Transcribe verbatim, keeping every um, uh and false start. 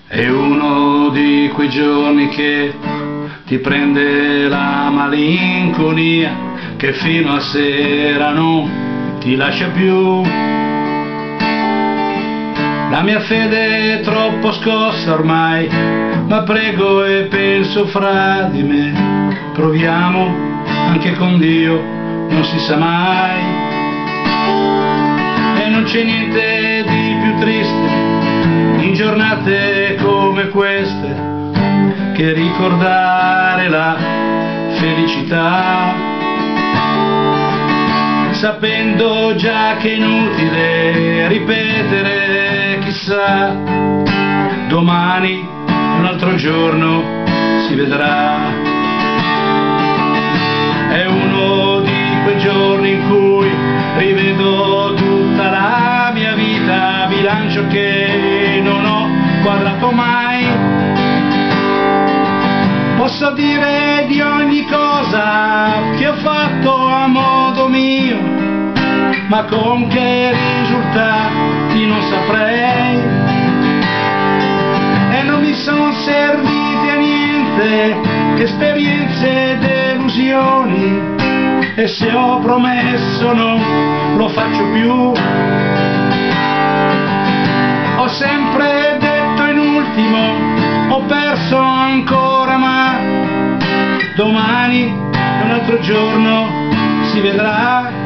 È uno di quei giorni che ti prende la malinconia, che fino a sera non ti lascia più. La mia fede è troppo scossa ormai, ma prego e penso fra di me. Proviamo anche con Dio, non si sa mai. E non c'è niente di più triste in giornate come queste che ricordare la felicità, sapendo già che è inutile ripetere chissà, domani un altro giorno si vedrà. È uno di quei giorni in cui rivedo tutta la mia vita, bilancio che non ho quadrato mai. Posso dire di ogni cosa che ho fatto a modo mio, ma con che risultati non saprei. E non mi sono serviti a niente che esperienze e delusioni, e se ho promesso non lo faccio più. Ho sempre detto in ultimo, ho perso ancora, ma domani un altro giorno si vedrà.